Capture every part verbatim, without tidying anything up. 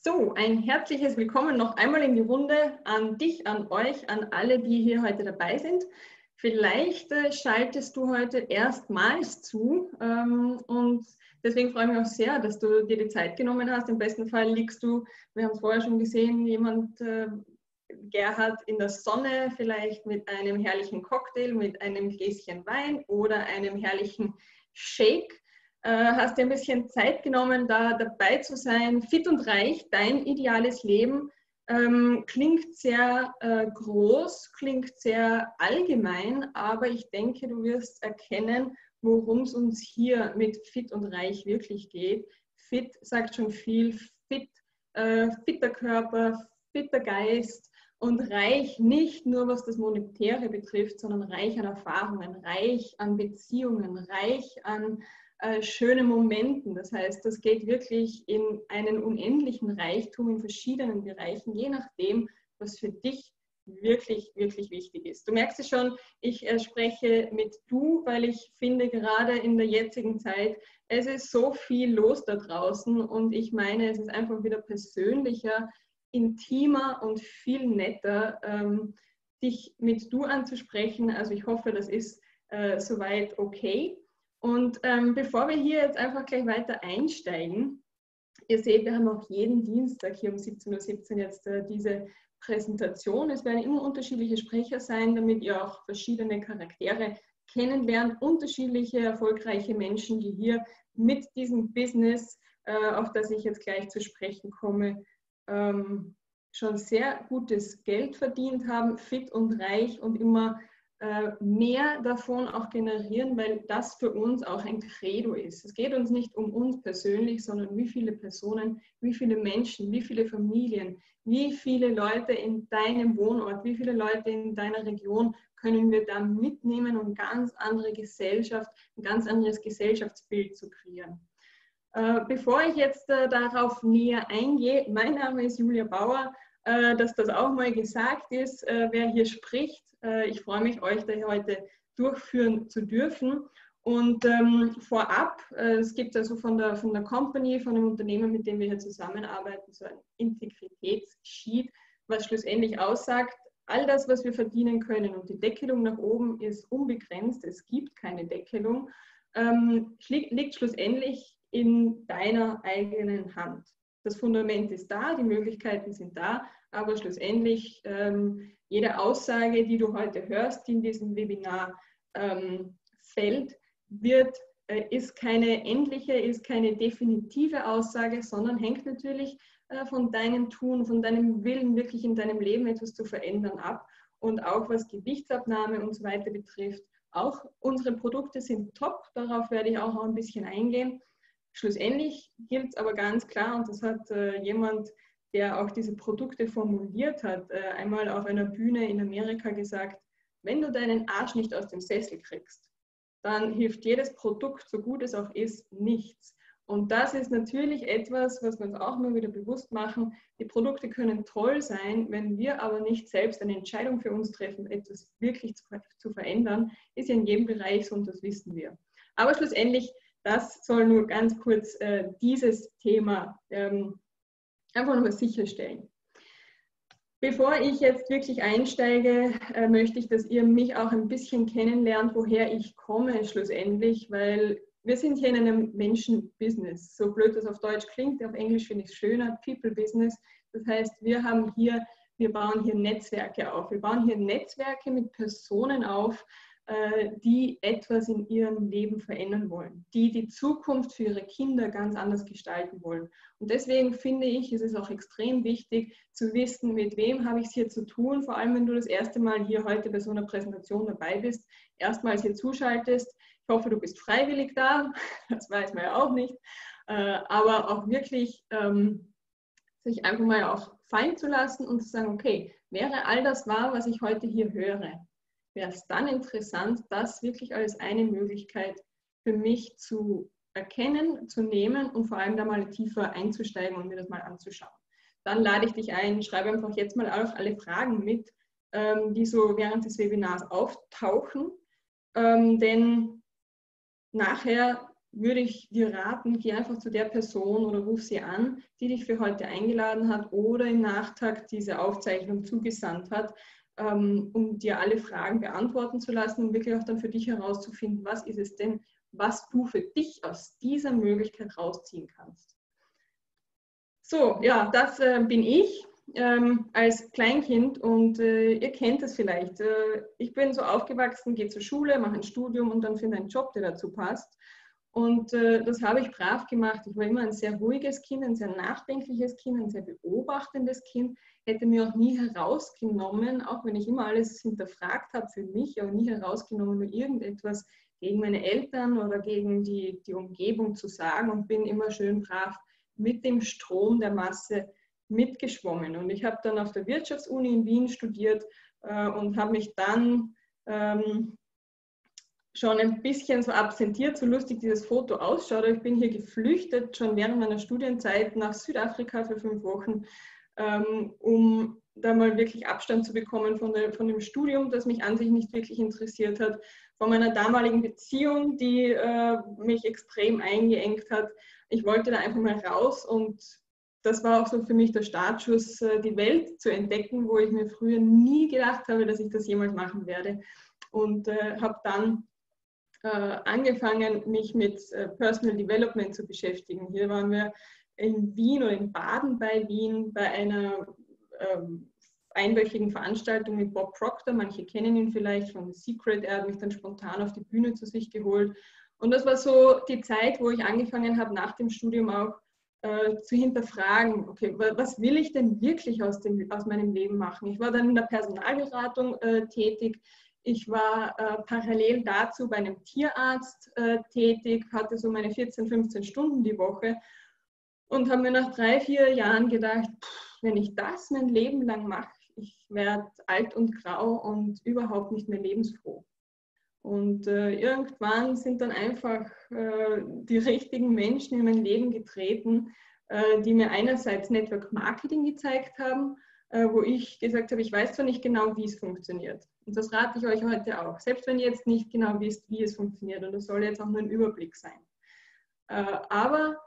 So, ein herzliches Willkommen noch einmal in die Runde an dich, an euch, an alle, die hier heute dabei sind. Vielleicht äh, schaltest du heute erstmals zu ähm, und deswegen freue ich mich auch sehr, dass du dir die Zeit genommen hast. Im besten Fall liegst du, wir haben es vorher schon gesehen, jemand, äh, Gerhard, in der Sonne, vielleicht mit einem herrlichen Cocktail, mit einem Gläschen Wein oder einem herrlichen Shake. Hast dir ein bisschen Zeit genommen, da dabei zu sein. Fit und reich, dein ideales Leben, ähm, klingt sehr äh, groß, klingt sehr allgemein, aber ich denke, du wirst erkennen, worum es uns hier mit Fit und reich wirklich geht. Fit sagt schon viel, fit, äh, fitter Körper, fitter Geist und reich nicht nur, was das Monetäre betrifft, sondern reich an Erfahrungen, reich an Beziehungen, reich an Äh, schöne Momenten. Das heißt, das geht wirklich in einen unendlichen Reichtum in verschiedenen Bereichen, je nachdem, was für dich wirklich, wirklich wichtig ist. Du merkst es schon, ich äh, spreche mit du, weil ich finde, gerade in der jetzigen Zeit, es ist so viel los da draußen und ich meine, es ist einfach wieder persönlicher, intimer und viel netter, ähm, dich mit du anzusprechen. Also ich hoffe, das ist äh, soweit okay. Und ähm, bevor wir hier jetzt einfach gleich weiter einsteigen, ihr seht, wir haben auch jeden Dienstag hier um siebzehn Uhr siebzehn jetzt äh, diese Präsentation. Es werden immer unterschiedliche Sprecher sein, damit ihr auch verschiedene Charaktere kennenlernt, unterschiedliche erfolgreiche Menschen, die hier mit diesem Business, äh, auf das ich jetzt gleich zu sprechen komme, ähm, schon sehr gutes Geld verdient haben, fit und reich und immer mehr davon auch generieren, weil das für uns auch ein Credo ist. Es geht uns nicht um uns persönlich, sondern wie viele Personen, wie viele Menschen, wie viele Familien, wie viele Leute in deinem Wohnort, wie viele Leute in deiner Region können wir da mitnehmen, um ganz andere Gesellschaft, ein ganz anderes Gesellschaftsbild zu kreieren. Bevor ich jetzt darauf näher eingehe, mein Name ist Julia Bauer, dass das auch mal gesagt ist, wer hier spricht. Ich freue mich, euch da heute durchführen zu dürfen. Und ähm, vorab, äh, es gibt also von der, von der Company, von dem Unternehmen, mit dem wir hier zusammenarbeiten, so ein Integritätssheet, was schlussendlich aussagt, all das, was wir verdienen können und die Deckelung nach oben ist unbegrenzt, es gibt keine Deckelung, ähm, liegt schlussendlich in deiner eigenen Hand. Das Fundament ist da, die Möglichkeiten sind da, aber schlussendlich ähm, jede Aussage, die du heute hörst, die in diesem Webinar ähm, fällt, wird, äh, ist keine endliche, ist keine definitive Aussage, sondern hängt natürlich äh, von deinem Tun, von deinem Willen, wirklich in deinem Leben etwas zu verändern ab. Und auch was Gewichtsabnahme und so weiter betrifft, auch unsere Produkte sind top, darauf werde ich auch noch ein bisschen eingehen. Schlussendlich gilt es aber ganz klar, und das hat äh, jemand, der auch diese Produkte formuliert hat, äh, einmal auf einer Bühne in Amerika gesagt, wenn du deinen Arsch nicht aus dem Sessel kriegst, dann hilft jedes Produkt, so gut es auch ist, nichts. Und das ist natürlich etwas, was wir uns auch nur wieder bewusst machen. Die Produkte können toll sein, wenn wir aber nicht selbst eine Entscheidung für uns treffen, etwas wirklich zu, zu verändern, ist ja in jedem Bereich so und das wissen wir. Aber schlussendlich, das soll nur ganz kurz äh, dieses Thema ähm, einfach nochmal sicherstellen. Bevor ich jetzt wirklich einsteige, äh, möchte ich, dass ihr mich auch ein bisschen kennenlernt, woher ich komme schlussendlich, weil wir sind hier in einem Menschen-Business. So blöd das auf Deutsch klingt, auf Englisch finde ich es schöner, People-Business. Das heißt, wir haben hier, wir bauen hier Netzwerke auf. Wir bauen hier Netzwerke mit Personen auf, die etwas in ihrem Leben verändern wollen, die die Zukunft für ihre Kinder ganz anders gestalten wollen. Und deswegen finde ich, ist es auch extrem wichtig zu wissen, mit wem habe ich es hier zu tun, vor allem wenn du das erste Mal hier heute bei so einer Präsentation dabei bist, erstmals hier zuschaltest. Ich hoffe, du bist freiwillig da, das weiß man ja auch nicht, aber auch wirklich ähm, sich einfach mal auch fallen zu lassen und zu sagen, okay, wäre all das wahr, was ich heute hier höre, wäre es dann interessant, das wirklich als eine Möglichkeit für mich zu erkennen, zu nehmen und vor allem da mal tiefer einzusteigen und mir das mal anzuschauen. Dann lade ich dich ein, schreibe einfach jetzt mal auch alle Fragen mit, ähm, die so während des Webinars auftauchen, ähm, denn nachher würde ich dir raten, geh einfach zu der Person oder ruf sie an, die dich für heute eingeladen hat oder im Nachtakt diese Aufzeichnung zugesandt hat, ähm, um dir alle Fragen beantworten zu lassen und wirklich auch dann für dich herauszufinden, was ist es denn, was du für dich aus dieser Möglichkeit rausziehen kannst. So, ja, das äh, bin ich ähm, als Kleinkind und äh, ihr kennt es vielleicht. Äh, ich bin so aufgewachsen, gehe zur Schule, mache ein Studium und dann finde einen Job, der dazu passt. Und äh, das habe ich brav gemacht. Ich war immer ein sehr ruhiges Kind, ein sehr nachdenkliches Kind, ein sehr beobachtendes Kind. Hätte mir auch nie herausgenommen, auch wenn ich immer alles hinterfragt habe für mich, aber nie herausgenommen, nur irgendetwas gegen meine Eltern oder gegen die, die Umgebung zu sagen und bin immer schön brav mit dem Strom der Masse mitgeschwommen. Und ich habe dann auf der Wirtschaftsuni in Wien studiert äh, und habe mich dann ähm, schon ein bisschen so absentiert, so lustig dieses Foto ausschaut. Ich bin hier geflüchtet, schon während meiner Studienzeit nach Südafrika für fünf Wochen, ähm, um da mal wirklich Abstand zu bekommen von, der, von dem Studium, das mich an sich nicht wirklich interessiert hat, von meiner damaligen Beziehung, die äh, mich extrem eingeengt hat. Ich wollte da einfach mal raus und das war auch so für mich der Startschuss, äh, die Welt zu entdecken, wo ich mir früher nie gedacht habe, dass ich das jemals machen werde. Und äh, habe dann äh, angefangen, mich mit äh, Personal Development zu beschäftigen. Hier waren wir in Wien oder in Baden bei Wien bei einer ähm, einwöchigen Veranstaltung mit Bob Proctor. Manche kennen ihn vielleicht von The Secret. Er hat mich dann spontan auf die Bühne zu sich geholt. Und das war so die Zeit, wo ich angefangen habe, nach dem Studium auch äh, zu hinterfragen, okay, was will ich denn wirklich aus, dem, aus meinem Leben machen? Ich war dann in der Personalberatung äh, tätig. Ich war äh, parallel dazu bei einem Tierarzt äh, tätig, hatte so meine vierzehn, fünfzehn Stunden die Woche und habe mir nach drei, vier Jahren gedacht, pff, wenn ich das mein Leben lang mache, ich werde alt und grau und überhaupt nicht mehr lebensfroh. Und äh, irgendwann sind dann einfach äh, die richtigen Menschen in mein Leben getreten, äh, die mir einerseits Network Marketing gezeigt haben, äh, wo ich gesagt habe, ich weiß zwar nicht genau, wie es funktioniert. Und das rate ich euch heute auch. Selbst wenn ihr jetzt nicht genau wisst, wie es funktioniert. Und das soll jetzt auch nur ein Überblick sein. Äh, aber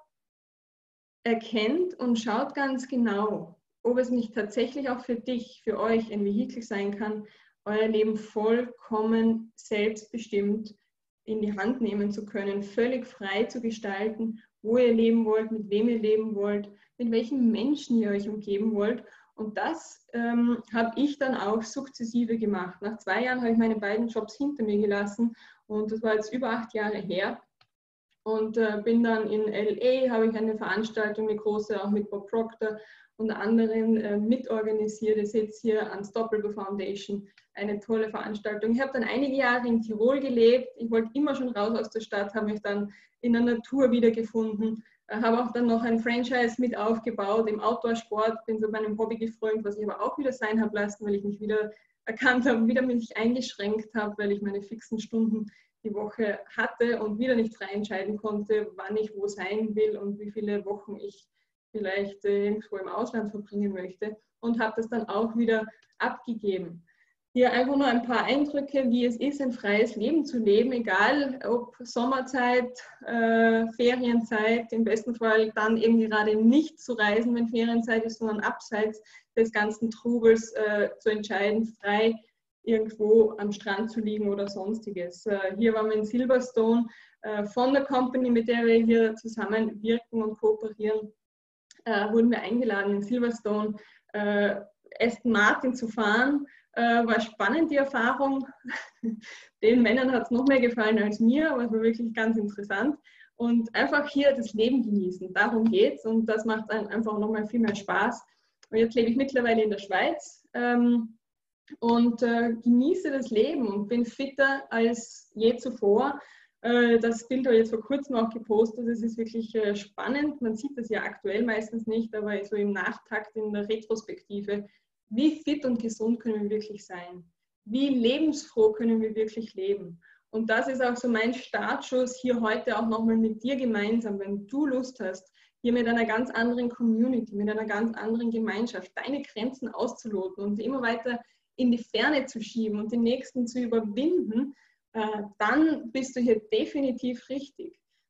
erkennt und schaut ganz genau, ob es nicht tatsächlich auch für dich, für euch ein Vehikel sein kann, euer Leben vollkommen selbstbestimmt in die Hand nehmen zu können, völlig frei zu gestalten, wo ihr leben wollt, mit wem ihr leben wollt, mit welchen Menschen ihr euch umgeben wollt. Und das ähm, habe ich dann auch sukzessive gemacht. Nach zwei Jahren habe ich meine beiden Jobs hinter mir gelassen und das war jetzt über acht Jahre her. Und äh, bin dann in L A, habe ich eine Veranstaltung, eine große, auch mit Bob Proctor und anderen äh, mitorganisiert. Ich sitze hier Unstoppable Foundation, eine tolle Veranstaltung. Ich habe dann einige Jahre in Tirol gelebt. Ich wollte immer schon raus aus der Stadt, habe mich dann in der Natur wiedergefunden. Äh, habe auch dann noch ein Franchise mit aufgebaut im Outdoor-Sport, bin so meinem Hobby gefrönt, was ich aber auch wieder sein habe lassen, weil ich mich wieder erkannt habe, wieder mich eingeschränkt habe, weil ich meine fixen Stunden die Woche hatte und wieder nicht frei entscheiden konnte, wann ich wo sein will und wie viele Wochen ich vielleicht äh, irgendwo im Ausland verbringen möchte und habe das dann auch wieder abgegeben. Hier einfach nur ein paar Eindrücke, wie es ist, ein freies Leben zu leben, egal ob Sommerzeit, äh, Ferienzeit, im besten Fall dann eben gerade nicht zu reisen, wenn Ferienzeit ist, sondern abseits des ganzen Trubels äh, zu entscheiden, frei irgendwo am Strand zu liegen oder sonstiges. Äh, hier waren wir in Silverstone äh, von der Company, mit der wir hier zusammenwirken und kooperieren, äh, wurden wir eingeladen in Silverstone äh, Aston Martin zu fahren. Äh, war spannend die Erfahrung. Den Männern hat es noch mehr gefallen als mir, aber es war wirklich ganz interessant. Und einfach hier das Leben genießen, darum geht es und das macht dann einfach nochmal viel mehr Spaß. Und jetzt lebe ich mittlerweile in der Schweiz. Ähm, und äh, genieße das Leben und bin fitter als je zuvor. Äh, das Bild habe ich jetzt vor kurzem auch gepostet. Es ist wirklich äh, spannend. Man sieht das ja aktuell meistens nicht, aber so im Nachtakt, in der Retrospektive, wie fit und gesund können wir wirklich sein? Wie lebensfroh können wir wirklich leben? Und das ist auch so mein Startschuss hier heute auch nochmal mit dir gemeinsam, wenn du Lust hast, hier mit einer ganz anderen Community, mit einer ganz anderen Gemeinschaft, deine Grenzen auszuloten und immer weiter in die Ferne zu schieben und den nächsten zu überwinden, äh, dann bist du hier definitiv richtig.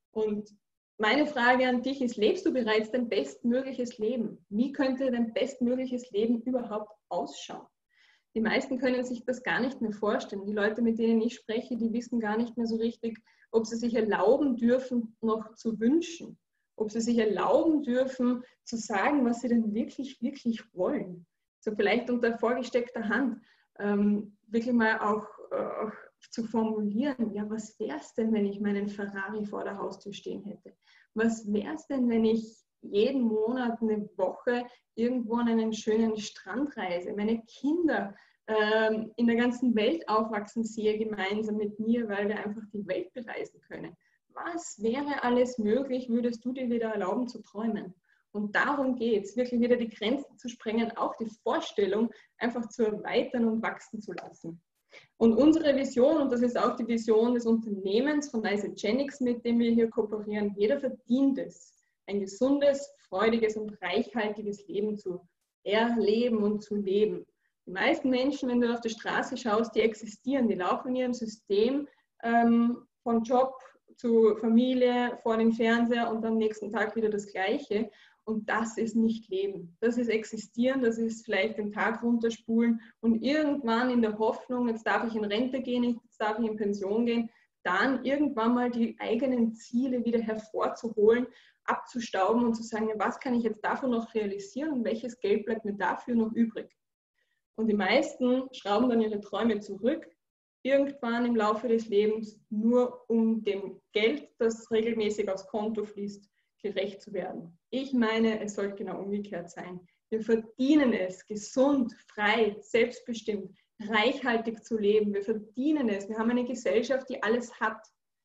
Und meine Frage an dich ist, lebst du bereits dein bestmögliches Leben? Wie könnte dein bestmögliches Leben überhaupt ausschauen? Die meisten können sich das gar nicht mehr vorstellen. Die Leute, mit denen ich spreche, die wissen gar nicht mehr so richtig, ob sie sich erlauben dürfen, noch zu wünschen. Ob sie sich erlauben dürfen, zu sagen, was sie denn wirklich, wirklich wollen. So vielleicht unter vorgesteckter Hand ähm, wirklich mal auch äh, zu formulieren, ja, was wäre es denn, wenn ich meinen Ferrari vor der Haustür stehen hätte? Was wäre es denn, wenn ich jeden Monat eine Woche irgendwo an einen schönen Strand reise, meine Kinder ähm, in der ganzen Welt aufwachsen sehe, gemeinsam mit mir, weil wir einfach die Welt bereisen können? Was wäre alles möglich, würdest du dir wieder erlauben zu träumen? Und darum geht es, wirklich wieder die Grenzen zu sprengen, auch die Vorstellung einfach zu erweitern und wachsen zu lassen. Und unsere Vision, und das ist auch die Vision des Unternehmens von Isagenix, mit dem wir hier kooperieren, jeder verdient es, ein gesundes, freudiges und reichhaltiges Leben zu erleben und zu leben. Die meisten Menschen, wenn du auf die Straße schaust, die existieren, die laufen in ihrem System ähm, von Job zu Familie, vor dem Fernseher und am nächsten Tag wieder das Gleiche. Und das ist nicht Leben. Das ist Existieren, das ist vielleicht den Tag runterspulen und irgendwann in der Hoffnung, jetzt darf ich in Rente gehen, jetzt darf ich in Pension gehen, dann irgendwann mal die eigenen Ziele wieder hervorzuholen, abzustauben und zu sagen, was kann ich jetzt davon noch realisieren und welches Geld bleibt mir dafür noch übrig. Und die meisten schrauben dann ihre Träume zurück, irgendwann im Laufe des Lebens, nur um dem Geld, das regelmäßig aufs Konto fließt, gerecht zu werden. Ich meine, es sollte genau umgekehrt sein. Wir verdienen es, gesund, frei, selbstbestimmt, reichhaltig zu leben. Wir verdienen es. Wir haben eine Gesellschaft, die alles hat.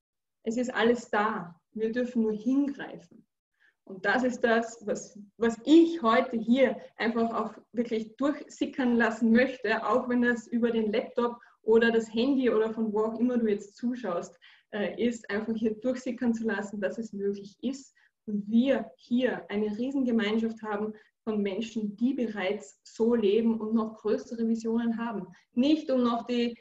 Es ist alles da. Wir dürfen nur hingreifen. Und das ist das, was, was ich heute hier einfach auch wirklich durchsickern lassen möchte, auch wenn das über den Laptop oder das Handy oder von wo auch immer du jetzt zuschaust, äh, ist, einfach hier durchsickern zu lassen, dass es möglich ist. Und wir hier eine Riesengemeinschaft haben von Menschen, die bereits so leben und noch größere Visionen haben. Nicht um noch die,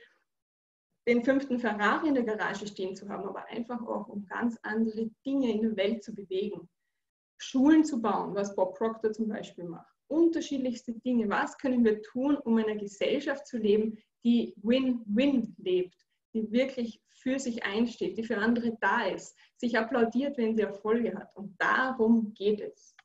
den fünften Ferrari in der Garage stehen zu haben, aber einfach auch um ganz andere Dinge in der Welt zu bewegen. Schulen zu bauen, was Bob Proctor zum Beispiel macht. Unterschiedlichste Dinge. Was können wir tun, um in einer Gesellschaft zu leben, die Win-Win lebt, die wirklich für sich einsteht, die für andere da ist, sich applaudiert, wenn sie Erfolge hat. Und darum geht es.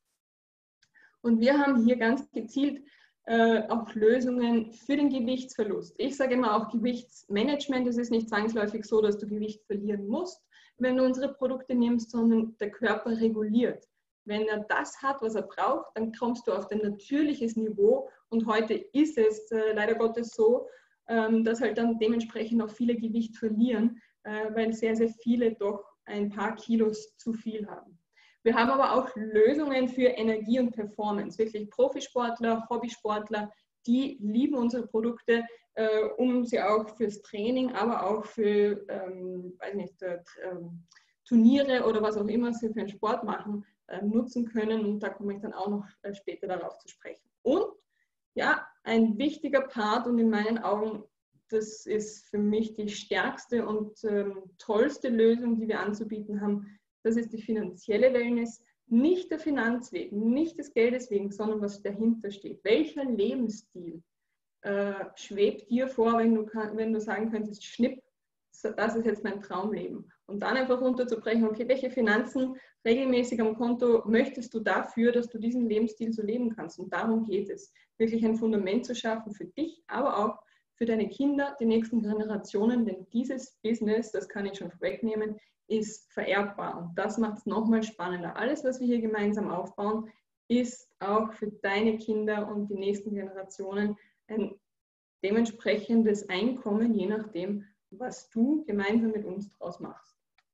Und wir haben hier ganz gezielt äh, auch Lösungen für den Gewichtsverlust. Ich sage immer auch Gewichtsmanagement. Es ist nicht zwangsläufig so, dass du Gewicht verlieren musst, wenn du unsere Produkte nimmst, sondern der Körper reguliert. Wenn er das hat, was er braucht, dann kommst du auf ein natürliches Niveau. Und heute ist es äh, leider Gottes so, ähm, dass halt dann dementsprechend auch viele Gewicht verlieren, äh, weil sehr, sehr viele doch ein paar Kilos zu viel haben. Wir haben aber auch Lösungen für Energie und Performance. Wirklich Profisportler, Hobbysportler, die lieben unsere Produkte, äh, um sie auch fürs Training, aber auch für ähm, weiß nicht, äh, Turniere oder was auch immer sie für einen Sport machen, nutzen können, und da komme ich dann auch noch später darauf zu sprechen. Und ja, ein wichtiger Part, und in meinen Augen, das ist für mich die stärkste und ähm, tollste Lösung, die wir anzubieten haben, das ist die finanzielle Wellness. Nicht der Finanzweg, nicht des Geldes wegen, sondern was dahinter steht. Welcher Lebensstil äh, schwebt dir vor, wenn du, wenn du sagen könntest, schnipp, das ist jetzt mein Traumleben. Und dann einfach runterzubrechen, okay, welche Finanzen regelmäßig am Konto möchtest du dafür, dass du diesen Lebensstil so leben kannst? Und darum geht es, wirklich ein Fundament zu schaffen für dich, aber auch für deine Kinder, die nächsten Generationen, denn dieses Business, das kann ich schon vorwegnehmen, ist vererbbar. Und das macht es nochmal spannender. Alles, was wir hier gemeinsam aufbauen, ist auch für deine Kinder und die nächsten Generationen ein dementsprechendes Einkommen, je nachdem, was du gemeinsam mit uns draus machst.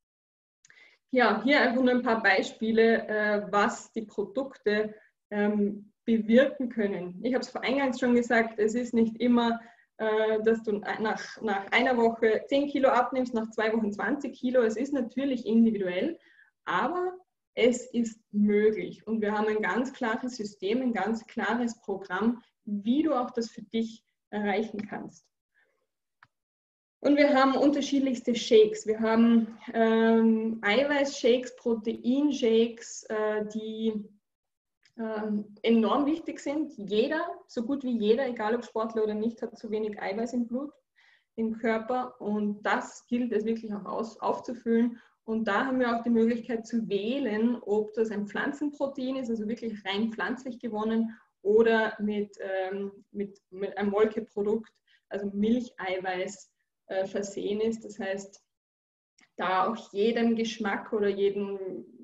Ja, hier einfach nur ein paar Beispiele, äh, was die Produkte ähm, bewirken können. Ich habe es eingangs schon gesagt, es ist nicht immer, äh, dass du nach, nach einer Woche zehn Kilo abnimmst, nach zwei Wochen zwanzig Kilo. Es ist natürlich individuell, aber es ist möglich. Und wir haben ein ganz klares System, ein ganz klares Programm, wie du auch das für dich erreichen kannst. Und wir haben unterschiedlichste Shakes. Wir haben ähm, Eiweißshakes, Proteinshakes, äh, die ähm, enorm wichtig sind. Jeder, so gut wie jeder, egal ob Sportler oder nicht, hat zu wenig Eiweiß im Blut, im Körper. Und das gilt es wirklich auch aus, aufzufüllen. Und da haben wir auch die Möglichkeit zu wählen, ob das ein Pflanzenprotein ist, also wirklich rein pflanzlich gewonnen, oder mit, ähm, mit, mit einem Molkeprodukt, also Milcheiweiß, äh, versehen ist. Das heißt, da auch jedem Geschmack oder jedem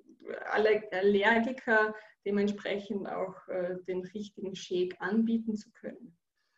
Allergiker dementsprechend auch äh, den richtigen Shake anbieten zu können.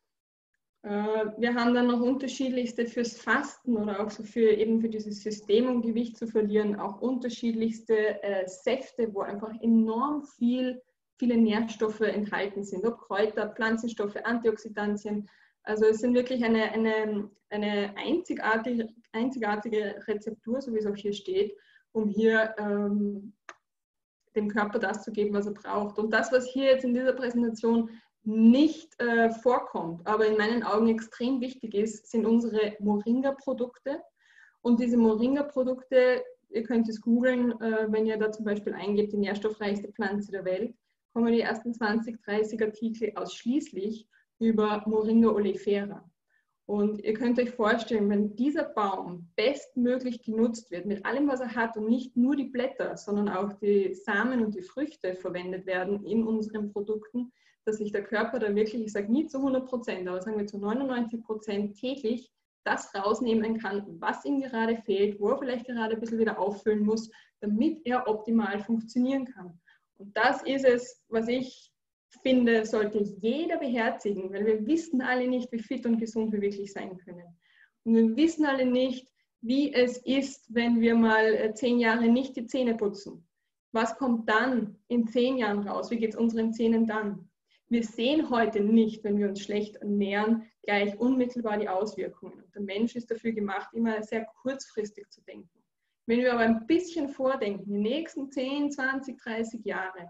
Äh, wir haben dann noch unterschiedlichste fürs Fasten oder auch so für eben für dieses System, um Gewicht zu verlieren, auch unterschiedlichste äh, Säfte, wo einfach enorm viel, viele Nährstoffe enthalten sind, ob Kräuter, Pflanzenstoffe, Antioxidantien. Also es sind wirklich eine, eine, eine einzigartige, einzigartige Rezeptur, so wie es auch hier steht, um hier ähm, dem Körper das zu geben, was er braucht. Und das, was hier jetzt in dieser Präsentation nicht äh, vorkommt, aber in meinen Augen extrem wichtig ist, sind unsere Moringa-Produkte. Und diese Moringa-Produkte, ihr könnt es googeln, äh, wenn ihr da zum Beispiel eingebt, die nährstoffreichste Pflanze der Welt, kommen die ersten zwanzig, dreißig Artikel ausschließlich über Moringa oleifera. Und ihr könnt euch vorstellen, wenn dieser Baum bestmöglich genutzt wird, mit allem, was er hat und nicht nur die Blätter, sondern auch die Samen und die Früchte verwendet werden in unseren Produkten, dass sich der Körper da wirklich, ich sage nie zu hundert Prozent, aber sagen wir zu neunundneunzig Prozent täglich das rausnehmen kann, was ihm gerade fehlt, wo er vielleicht gerade ein bisschen wieder auffüllen muss, damit er optimal funktionieren kann. Und das ist es, was ich finde, sollte jeder beherzigen, weil wir wissen alle nicht, wie fit und gesund wir wirklich sein können. Und wir wissen alle nicht, wie es ist, wenn wir mal zehn Jahre nicht die Zähne putzen. Was kommt dann in zehn Jahren raus? Wie geht es unseren Zähnen dann? Wir sehen heute nicht, wenn wir uns schlecht ernähren, gleich unmittelbar die Auswirkungen. Und der Mensch ist dafür gemacht, immer sehr kurzfristig zu denken. Wenn wir aber ein bisschen vordenken, die nächsten zehn, zwanzig, dreißig Jahre,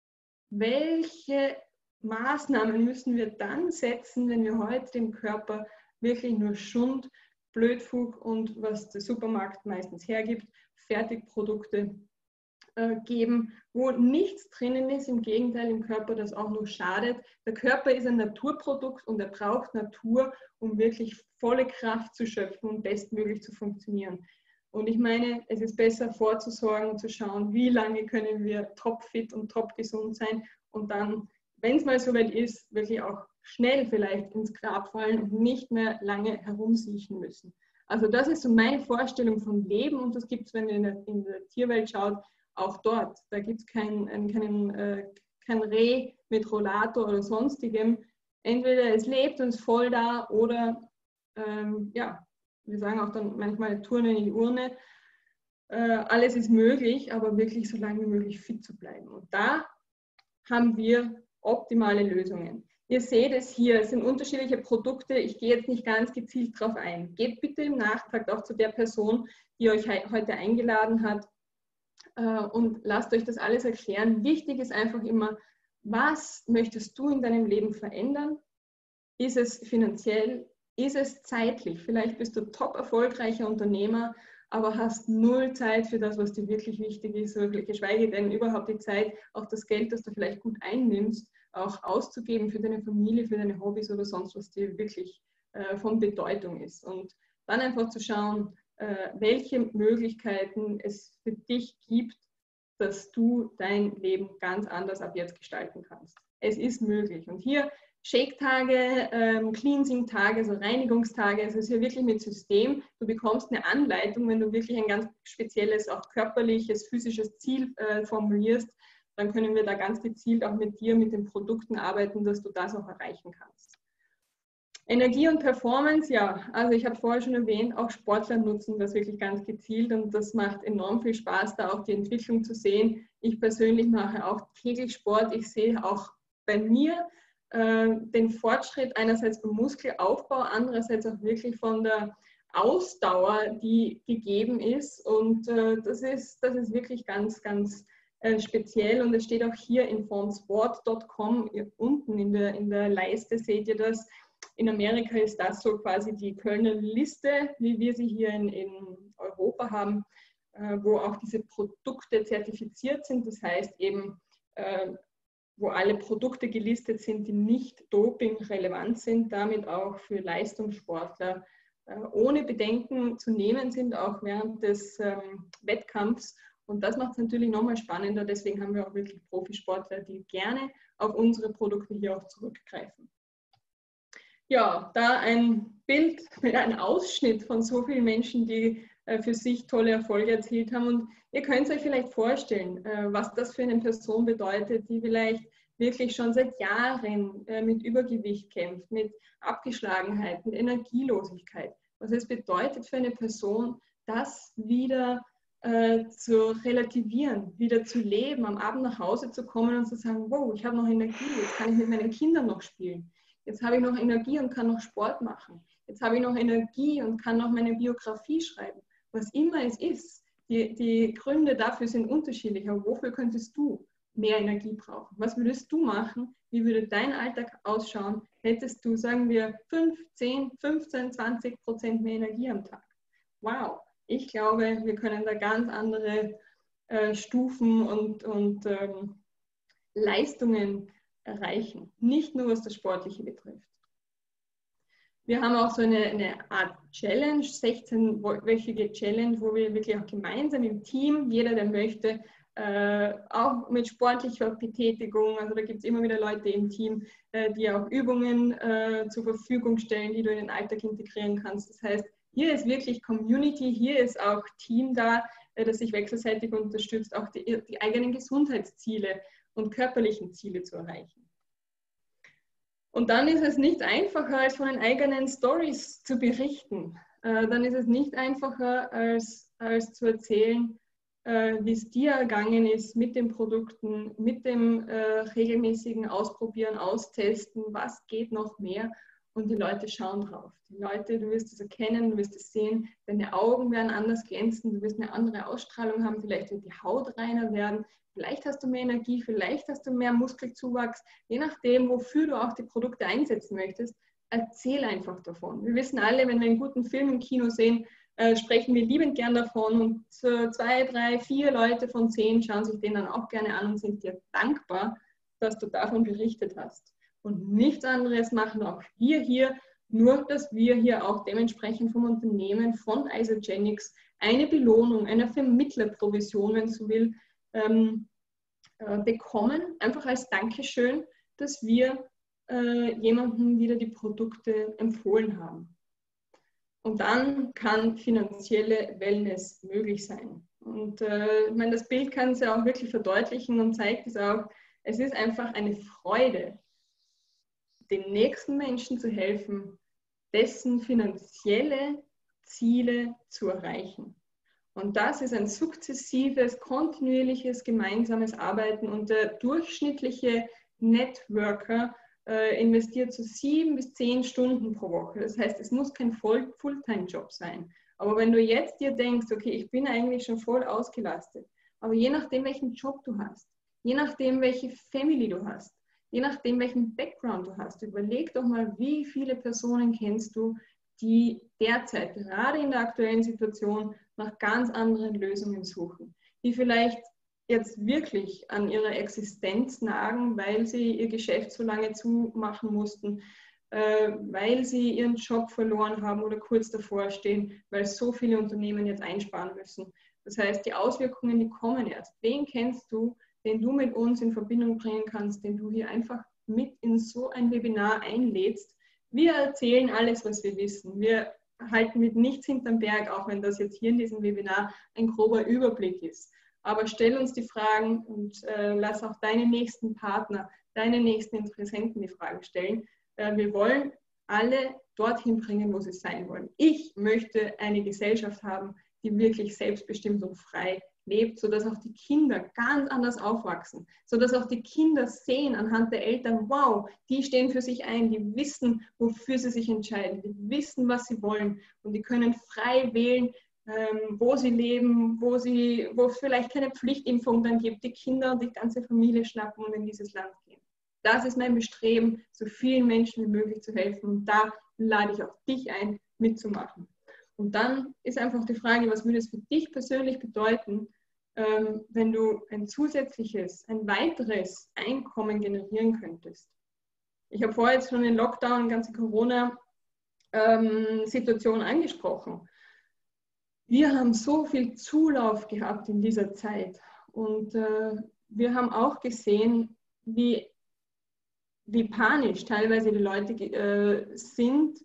welche Maßnahmen müssen wir dann setzen, wenn wir heute dem Körper wirklich nur Schund, Blödfug und was der Supermarkt meistens hergibt, Fertigprodukte äh, geben, wo nichts drinnen ist, im Gegenteil im Körper das auch noch schadet. Der Körper ist ein Naturprodukt und er braucht Natur, um wirklich volle Kraft zu schöpfen und bestmöglich zu funktionieren. Und ich meine, es ist besser vorzusorgen und zu schauen, wie lange können wir topfit und top gesund sein und dann, wenn es mal soweit ist, wirklich auch schnell vielleicht ins Grab fallen und nicht mehr lange herumsiechen müssen. Also das ist so meine Vorstellung von Leben und das gibt es, wenn ihr in der, in der Tierwelt schaut, auch dort. Da gibt es kein, keinen, äh, kein Reh mit Rollator oder sonstigem. Entweder es lebt und ist voll da oder ähm, ja, wir sagen auch dann manchmal Turnen in die Urne. Äh, alles ist möglich, aber wirklich so lange wie möglich fit zu bleiben. Und da haben wir optimale Lösungen. Ihr seht es hier, es sind unterschiedliche Produkte. Ich gehe jetzt nicht ganz gezielt darauf ein. Geht bitte im Nachtrag auch zu der Person, die euch heute eingeladen hat äh, und lasst euch das alles erklären. Wichtig ist einfach immer, was möchtest du in deinem Leben verändern? Ist es finanziell? Ist es zeitlich? Vielleicht bist du top erfolgreicher Unternehmer, aber hast null Zeit für das, was dir wirklich wichtig ist, geschweige denn überhaupt die Zeit, auch das Geld, das du vielleicht gut einnimmst, auch auszugeben für deine Familie, für deine Hobbys oder sonst was dir wirklich äh, von Bedeutung ist. Und dann einfach zu schauen, äh, welche Möglichkeiten es für dich gibt, dass du dein Leben ganz anders ab jetzt gestalten kannst. Es ist möglich. Und hier Shake-Tage, ähm, Cleansing-Tage, also Reinigungstage, es ist hier wirklich mit System. Du bekommst eine Anleitung, wenn du wirklich ein ganz spezielles, auch körperliches, physisches Ziel äh, formulierst, dann können wir da ganz gezielt auch mit dir, mit den Produkten arbeiten, dass du das auch erreichen kannst. Energie und Performance, ja, also ich habe vorher schon erwähnt, auch Sportler nutzen das wirklich ganz gezielt und das macht enorm viel Spaß, da auch die Entwicklung zu sehen. Ich persönlich mache auch täglich Sport, ich sehe auch bei mir äh, den Fortschritt einerseits beim Muskelaufbau, andererseits auch wirklich von der Ausdauer, die gegeben ist und äh, das ist, das ist wirklich ganz, ganz äh, speziell und es steht auch hier in formsport punkt com, unten in der, in der Leiste seht ihr das. in Amerika ist das so quasi die Kölner Liste, wie wir sie hier in, in Europa haben, äh, wo auch diese Produkte zertifiziert sind. Das heißt eben, äh, wo alle Produkte gelistet sind, die nicht dopingrelevant sind, damit auch für Leistungssportler äh, ohne Bedenken zu nehmen sind, auch während des ähm, Wettkampfs. Und das macht es natürlich nochmal spannender. Deswegen haben wir auch wirklich Profisportler, die gerne auf unsere Produkte hier auch zurückgreifen. Ja, da ein Bild mit einem Ausschnitt von so vielen Menschen, die äh, für sich tolle Erfolge erzielt haben. Und ihr könnt euch vielleicht vorstellen, äh, was das für eine Person bedeutet, die vielleicht wirklich schon seit Jahren äh, mit Übergewicht kämpft, mit Abgeschlagenheit, mit Energielosigkeit. Was es bedeutet für eine Person, das wieder äh, zu relativieren, wieder zu leben, am Abend nach Hause zu kommen und zu sagen, wow, ich habe noch Energie, jetzt kann ich mit meinen Kindern noch spielen. Jetzt habe ich noch Energie und kann noch Sport machen. Jetzt habe ich noch Energie und kann noch meine Biografie schreiben. Was immer es ist, die, die Gründe dafür sind unterschiedlich. Aber wofür könntest du mehr Energie brauchen? Was würdest du machen? Wie würde dein Alltag ausschauen? Hättest du, sagen wir, fünf, zehn, fünfzehn, zwanzig Prozent mehr Energie am Tag? Wow, ich glaube, wir können da ganz andere äh, Stufen und, und ähm, Leistungen erreichen, nicht nur was das Sportliche betrifft. Wir haben auch so eine, eine Art Challenge, sechzehnwöchige Challenge, wo wir wirklich auch gemeinsam im Team, jeder, der möchte, äh, auch mit sportlicher Betätigung, also da gibt es immer wieder Leute im Team, äh, die auch Übungen äh, zur Verfügung stellen, die du in den Alltag integrieren kannst. Das heißt, hier ist wirklich Community, hier ist auch Team da, äh, das sich wechselseitig unterstützt, auch die, die eigenen Gesundheitsziele und körperlichen Ziele zu erreichen. Und dann ist es nicht einfacher, als von den eigenen Stories zu berichten. Äh, dann ist es nicht einfacher, als, als zu erzählen, äh, wie es dir ergangen ist mit den Produkten, mit dem äh, regelmäßigen Ausprobieren, Austesten, was geht noch mehr. Und die Leute schauen drauf. Die Leute, du wirst es erkennen, du wirst es sehen, deine Augen werden anders glänzen, du wirst eine andere Ausstrahlung haben, vielleicht wird die Haut reiner werden, vielleicht hast du mehr Energie, vielleicht hast du mehr Muskelzuwachs, je nachdem, wofür du auch die Produkte einsetzen möchtest, erzähl einfach davon. Wir wissen alle, wenn wir einen guten Film im Kino sehen, äh, sprechen wir liebend gern davon und äh, zwei, drei, vier Leute von zehn schauen sich den dann auch gerne an und sind dir dankbar, dass du davon berichtet hast. Und nichts anderes machen auch wir hier, nur dass wir hier auch dementsprechend vom Unternehmen von Isagenix eine Belohnung, eine Vermittlerprovision, wenn so will, ähm, äh, bekommen, einfach als Dankeschön, dass wir äh, jemandem wieder die Produkte empfohlen haben. Und dann kann finanzielle Wellness möglich sein. Und äh, ich meine, das Bild kann es ja auch wirklich verdeutlichen und zeigt es auch, es ist einfach eine Freude, den nächsten Menschen zu helfen, dessen finanzielle Ziele zu erreichen. Und das ist ein sukzessives, kontinuierliches, gemeinsames Arbeiten. Und der durchschnittliche Networker äh, investiert so sieben bis zehn Stunden pro Woche. Das heißt, es muss kein Fulltime-Job sein. Aber wenn du jetzt dir denkst, okay, ich bin eigentlich schon voll ausgelastet, aber je nachdem, welchen Job du hast, je nachdem, welche Family du hast, je nachdem, welchen Background du hast, überleg doch mal, wie viele Personen kennst du, die derzeit, gerade in der aktuellen Situation, nach ganz anderen Lösungen suchen, die vielleicht jetzt wirklich an ihrer Existenz nagen, weil sie ihr Geschäft so lange zumachen mussten, äh, weil sie ihren Job verloren haben oder kurz davor stehen, weil so viele Unternehmen jetzt einsparen müssen. Das heißt, die Auswirkungen, die kommen erst. Wen kennst du, den du mit uns in Verbindung bringen kannst, den du hier einfach mit in so ein Webinar einlädst? Wir erzählen alles, was wir wissen. Wir halten mit nichts hinterm Berg, auch wenn das jetzt hier in diesem Webinar ein grober Überblick ist. Aber stell uns die Fragen und äh, lass auch deine nächsten Partner, deine nächsten Interessenten die Fragen stellen. Äh, wir wollen alle dorthin bringen, wo sie sein wollen. Ich möchte eine Gesellschaft haben, die wirklich selbstbestimmt und frei lebt, sodass auch die Kinder ganz anders aufwachsen, sodass auch die Kinder sehen anhand der Eltern, wow, die stehen für sich ein, die wissen, wofür sie sich entscheiden, die wissen, was sie wollen und die können frei wählen, ähm, wo sie leben, wo, sie, wo es vielleicht keine Pflichtimpfung dann gibt, die Kinder und die ganze Familie schnappen und in dieses Land gehen. Das ist mein Bestreben, so vielen Menschen wie möglich zu helfen. Und da lade ich auch dich ein, mitzumachen. Und dann ist einfach die Frage, was würde es für dich persönlich bedeuten, ähm, wenn du ein zusätzliches, ein weiteres Einkommen generieren könntest. Ich habe vorher jetzt schon den Lockdown, die ganze Corona-Situation ähm, angesprochen. Wir haben so viel Zulauf gehabt in dieser Zeit und äh, wir haben auch gesehen, wie, wie panisch teilweise die Leute äh, sind.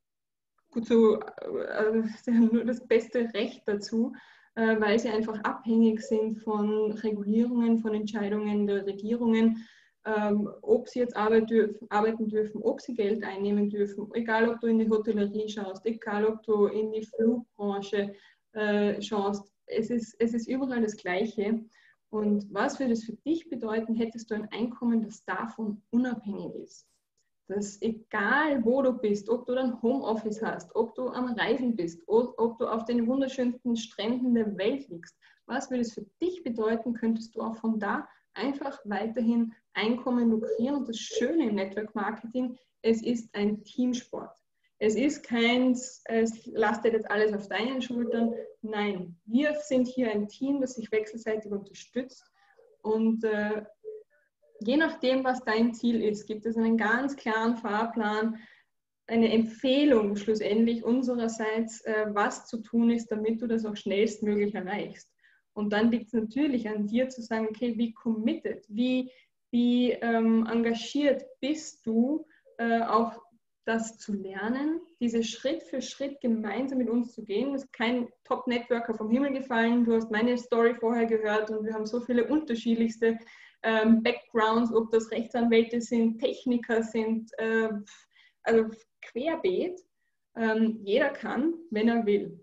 Gut, so, äh, sie haben nur das beste Recht dazu, äh, weil sie einfach abhängig sind von Regulierungen, von Entscheidungen der Regierungen, ähm, ob sie jetzt arbeit dürfen, arbeiten dürfen, ob sie Geld einnehmen dürfen, egal ob du in die Hotellerie schaust, egal ob du in die Flugbranche äh, schaust. Es ist, es ist überall das Gleiche. Und was würde es für dich bedeuten, hättest du ein Einkommen, das davon unabhängig ist? Dass egal wo du bist, ob du dann Homeoffice hast, ob du am Reisen bist, ob du auf den wunderschönsten Stränden der Welt liegst, was würde es für dich bedeuten, könntest du auch von da einfach weiterhin Einkommen lukrieren. Und das Schöne im Network Marketing, es ist ein Teamsport. Es ist kein, es lastet jetzt alles auf deinen Schultern. Nein, wir sind hier ein Team, das sich wechselseitig unterstützt. Und äh, je nachdem, was dein Ziel ist, gibt es einen ganz klaren Fahrplan, eine Empfehlung schlussendlich unsererseits, äh, was zu tun ist, damit du das auch schnellstmöglich erreichst. Und dann liegt es natürlich an dir zu sagen, okay, wie committed, wie, wie ähm, engagiert bist du, äh, auch das zu lernen, diese Schritt für Schritt gemeinsam mit uns zu gehen. Es ist kein Top-Networker vom Himmel gefallen. Du hast meine Story vorher gehört und wir haben so viele unterschiedlichste ähm, Backgrounds, ob das Rechtsanwälte sind, Techniker sind, äh, also querbeet. Ähm, jeder kann, wenn er will.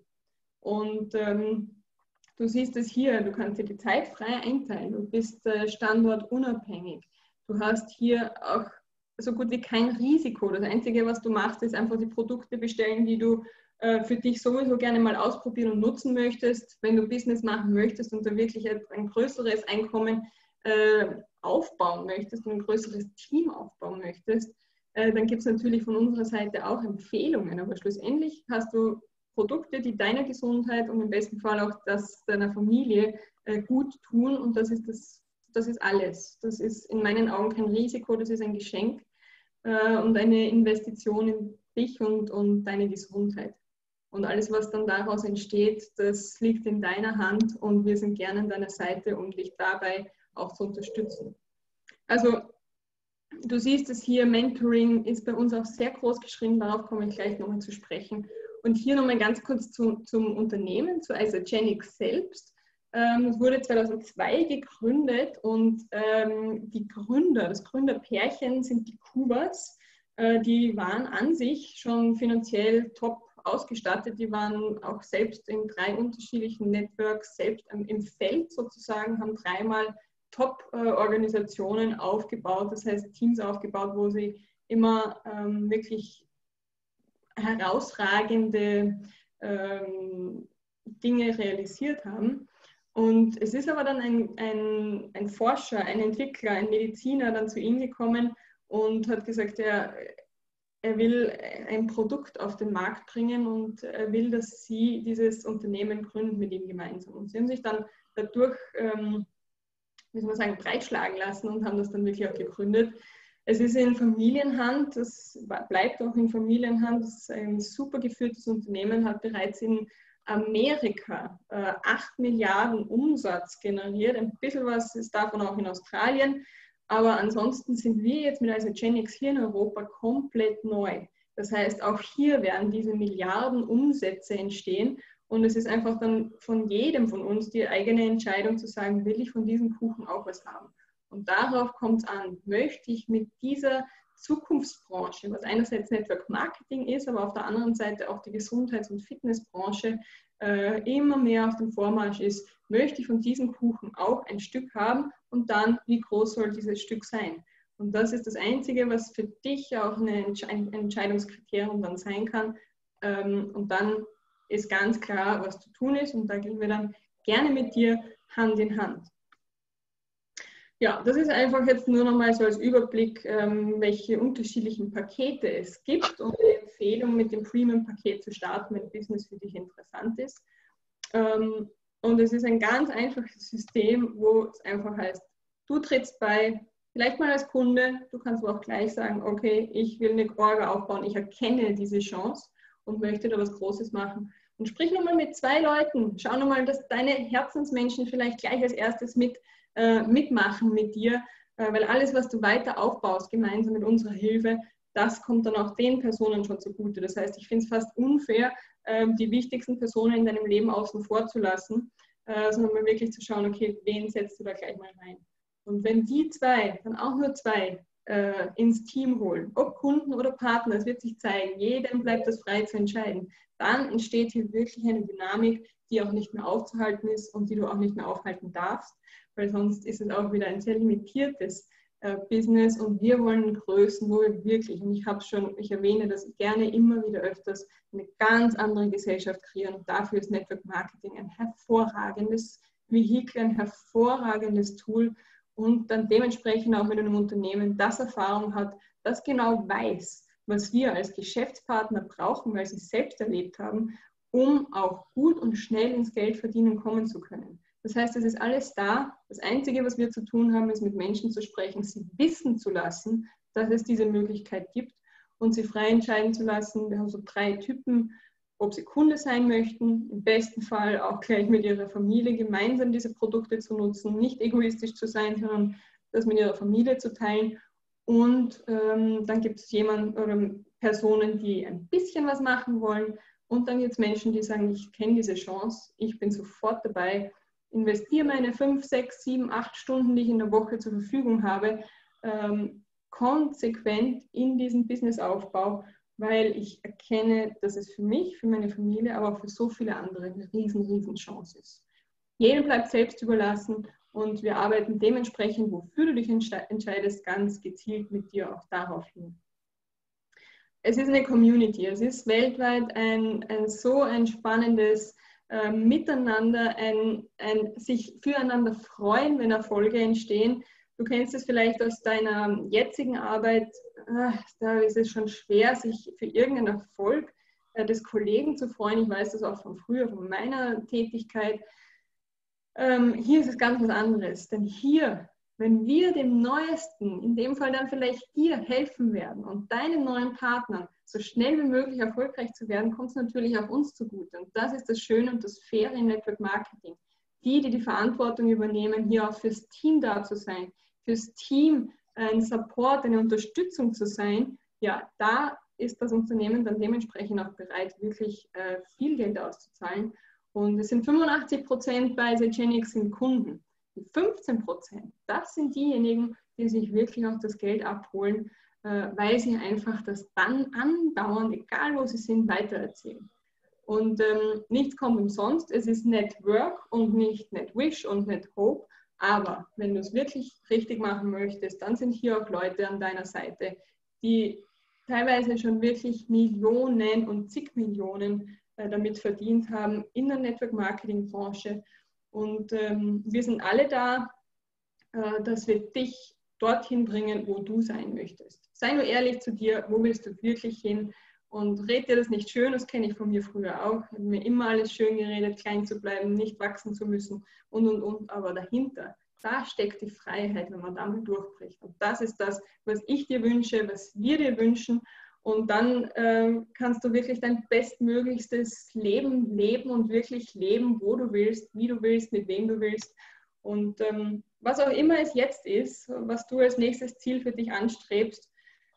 Und ähm, du siehst es hier, du kannst dir die Zeit frei einteilen. Du bist äh, standortunabhängig. Du hast hier auch so gut wie kein Risiko. Das Einzige, was du machst, ist einfach die Produkte bestellen, die du äh, für dich sowieso gerne mal ausprobieren und nutzen möchtest. Wenn du Business machen möchtest und da wirklich ein, ein größeres Einkommen äh, aufbauen möchtest und ein größeres Team aufbauen möchtest, äh, dann gibt es natürlich von unserer Seite auch Empfehlungen. Aber schlussendlich hast du Produkte, die deiner Gesundheit und im besten Fall auch das deiner Familie äh, gut tun. Und das ist, das, das ist alles. Das ist in meinen Augen kein Risiko, das ist ein Geschenk äh, und eine Investition in dich und, und deine Gesundheit. Und alles, was dann daraus entsteht, das liegt in deiner Hand und wir sind gerne an deiner Seite, um dich dabei auch zu unterstützen. Also du siehst es hier, Mentoring ist bei uns auch sehr groß geschrieben, darauf komme ich gleich nochmal zu sprechen. Und hier nochmal ganz kurz zu, zum Unternehmen, zu Isagenix selbst. Ähm, es wurde zweitausendzwei gegründet und ähm, die Gründer, das Gründerpärchen sind die Kubas. Äh, die waren an sich schon finanziell top ausgestattet. Die waren auch selbst in drei unterschiedlichen Networks, selbst im Feld sozusagen, haben dreimal Top-Organisationen aufgebaut, das heißt Teams aufgebaut, wo sie immer ähm, wirklich herausragende ähm, Dinge realisiert haben. Und es ist aber dann ein, ein, ein Forscher, ein Entwickler, ein Mediziner dann zu ihm gekommen und hat gesagt, er, er will ein Produkt auf den Markt bringen und er will, dass sie dieses Unternehmen gründen mit ihm gemeinsam. Und sie haben sich dann dadurch ähm, wie soll man sagen, breitschlagen lassen und haben das dann wirklich auch gegründet. Es ist in Familienhand, das bleibt auch in Familienhand, das ist ein super geführtes Unternehmen, hat bereits in Amerika äh, acht Milliarden Umsatz generiert, ein bisschen was ist davon auch in Australien, aber ansonsten sind wir jetzt mit Isagenix hier in Europa komplett neu. Das heißt, auch hier werden diese Milliarden Umsätze entstehen. Und es ist einfach dann von jedem von uns die eigene Entscheidung zu sagen, will ich von diesem Kuchen auch was haben? Und darauf kommt es an. Möchte ich mit dieser Zukunftsbranche, was einerseits Network Marketing ist, aber auf der anderen Seite auch die Gesundheits- und Fitnessbranche äh, immer mehr auf dem Vormarsch ist, möchte ich von diesem Kuchen auch ein Stück haben und dann, wie groß soll dieses Stück sein? Und das ist das Einzige, was für dich auch eine Entsche- ein Entscheidungskriterium dann sein kann. Ähm, und dann ist ganz klar, was zu tun ist und da gehen wir dann gerne mit dir Hand in Hand. Ja, das ist einfach jetzt nur nochmal so als Überblick, ähm, welche unterschiedlichen Pakete es gibt und eine Empfehlung, mit dem Premium-Paket zu starten, wenn Business für dich interessant ist. Ähm, und es ist ein ganz einfaches System, wo es einfach heißt, du trittst bei, vielleicht mal als Kunde, du kannst aber auch gleich sagen, okay, ich will eine Orga aufbauen, ich erkenne diese Chance und möchte da was Großes machen. Und sprich nochmal mit zwei Leuten, schau nochmal, dass deine Herzensmenschen vielleicht gleich als erstes mit äh, mitmachen mit dir, äh, weil alles, was du weiter aufbaust, gemeinsam mit unserer Hilfe, das kommt dann auch den Personen schon zugute. Das heißt, ich finde es fast unfair, äh, die wichtigsten Personen in deinem Leben außen vor zu lassen, äh, sondern mal wirklich zu schauen, okay, wen setzt du da gleich mal rein. Und wenn die zwei, dann auch nur zwei, äh, ins Team holen, ob Kunden oder Partner, es wird sich zeigen, jedem bleibt es frei zu entscheiden, dann entsteht hier wirklich eine Dynamik, die auch nicht mehr aufzuhalten ist und die du auch nicht mehr aufhalten darfst, weil sonst ist es auch wieder ein sehr limitiertes äh, Business und wir wollen Größen, wo wir wirklich, und ich habe schon, ich erwähne das gerne immer wieder öfters, eine ganz andere Gesellschaft kreieren und dafür ist Network Marketing ein hervorragendes Vehikel, ein hervorragendes Tool und dann dementsprechend auch mit einem Unternehmen, das Erfahrung hat, das genau weiß, was wir als Geschäftspartner brauchen, weil sie es selbst erlebt haben, um auch gut und schnell ins Geldverdienen kommen zu können. Das heißt, es ist alles da. Das Einzige, was wir zu tun haben, ist mit Menschen zu sprechen, sie wissen zu lassen, dass es diese Möglichkeit gibt und sie frei entscheiden zu lassen. Wir haben so drei Typen, ob sie Kunde sein möchten, im besten Fall auch gleich mit ihrer Familie gemeinsam diese Produkte zu nutzen, nicht egoistisch zu sein, sondern das mit ihrer Familie zu teilen. Und ähm, dann gibt es jemanden oder Personen, die ein bisschen was machen wollen. Und dann gibt es Menschen, die sagen, ich kenne diese Chance, ich bin sofort dabei, investiere meine fünf, sechs, sieben, acht Stunden, die ich in der Woche zur Verfügung habe, ähm, konsequent in diesen Businessaufbau, weil ich erkenne, dass es für mich, für meine Familie, aber auch für so viele andere eine riesen, riesen Chance ist. Jedem bleibt selbst überlassen und wir arbeiten dementsprechend, wofür du dich entscheidest, ganz gezielt mit dir auch darauf hin. Es ist eine Community, es ist weltweit ein, ein so ein spannendes äh, Miteinander, ein, ein sich füreinander freuen, wenn Erfolge entstehen. Du kennst es vielleicht aus deiner jetzigen Arbeit, äh, da ist es schon schwer, sich für irgendeinen Erfolg äh, des Kollegen zu freuen. Ich weiß das auch von früher, von meiner Tätigkeit. Ähm, hier ist es ganz was anderes, denn hier, wenn wir dem Neuesten, in dem Fall dann vielleicht dir helfen werden und deinen neuen Partnern so schnell wie möglich erfolgreich zu werden, kommt es natürlich auch uns zugute. Und das ist das Schöne und das Faire in Network Marketing. Die, die die Verantwortung übernehmen, hier auch fürs Team da zu sein, fürs Team ein Support, eine Unterstützung zu sein, ja, da ist das Unternehmen dann dementsprechend auch bereit, wirklich äh, viel Geld auszuzahlen. Und es sind fünfundachtzig Prozent bei Segenix sind Kunden. Die fünfzehn Prozent, das sind diejenigen, die sich wirklich auch das Geld abholen, äh, weil sie einfach das dann andauernd, egal wo sie sind, weitererzählen. Und ähm, nichts kommt umsonst. Es ist Network und nicht Netwish und Nethope. Aber wenn du es wirklich richtig machen möchtest, dann sind hier auch Leute an deiner Seite, die teilweise schon wirklich Millionen und zig Millionen äh, damit verdient haben in der Network-Marketing-Branche. Und ähm, wir sind alle da, äh, dass wir dich dorthin bringen, wo du sein möchtest. Sei nur ehrlich zu dir, wo willst du wirklich hin? Und red dir das nicht schön, das kenne ich von mir früher auch. Ich habe mir immer alles schön geredet, klein zu bleiben, nicht wachsen zu müssen und, und, und. Aber dahinter, da steckt die Freiheit, wenn man damit durchbricht. Und das ist das, was ich dir wünsche, was wir dir wünschen. Und dann äh, kannst du wirklich dein bestmöglichstes Leben leben und wirklich leben, wo du willst, wie du willst, mit wem du willst. Und ähm, was auch immer es jetzt ist, was du als nächstes Ziel für dich anstrebst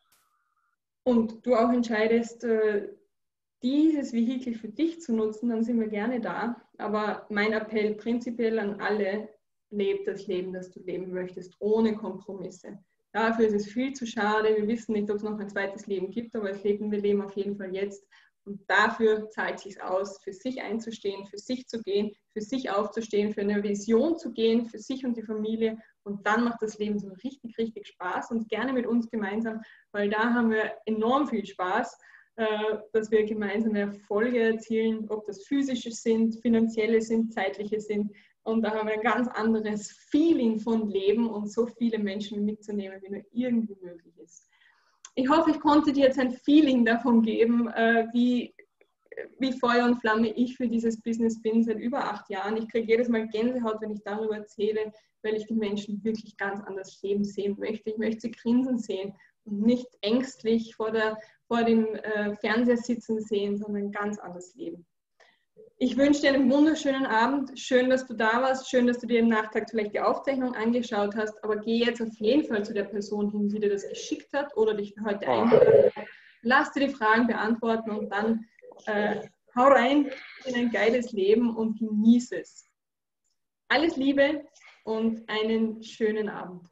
und du auch entscheidest, äh, dieses Vehikel für dich zu nutzen, dann sind wir gerne da. Aber mein Appell prinzipiell an alle, lebt das Leben, das du leben möchtest, ohne Kompromisse. Dafür ist es viel zu schade. Wir wissen nicht, ob es noch ein zweites Leben gibt, aber das Leben, wir leben auf jeden Fall jetzt. Und dafür zahlt es sich aus, für sich einzustehen, für sich zu gehen, für sich aufzustehen, für eine Vision zu gehen, für sich und die Familie. Und dann macht das Leben so richtig, richtig Spaß und gerne mit uns gemeinsam, weil da haben wir enorm viel Spaß, dass wir gemeinsame Erfolge erzielen, ob das physische sind, finanzielle sind, zeitliche sind. Und da haben wir ein ganz anderes Feeling von Leben und so viele Menschen mitzunehmen, wie nur irgendwie möglich ist. Ich hoffe, ich konnte dir jetzt ein Feeling davon geben, wie, wie Feuer und Flamme ich für dieses Business bin seit über acht Jahren. Ich kriege jedes Mal Gänsehaut, wenn ich darüber erzähle, weil ich die Menschen wirklich ganz anders leben sehen möchte. Ich möchte sie grinsen sehen und nicht ängstlich vor, der, vor dem äh, Fernseher sitzen sehen, sondern ein ganz anderes Leben. Ich wünsche dir einen wunderschönen Abend. Schön, dass du da warst. Schön, dass du dir im Nachtrag vielleicht die Aufzeichnung angeschaut hast. Aber geh jetzt auf jeden Fall zu der Person hin, die dir das geschickt hat oder dich heute eingeladen hat. Lass dir die Fragen beantworten und dann äh, hau rein in ein geiles Leben und genieße es. Alles Liebe und einen schönen Abend.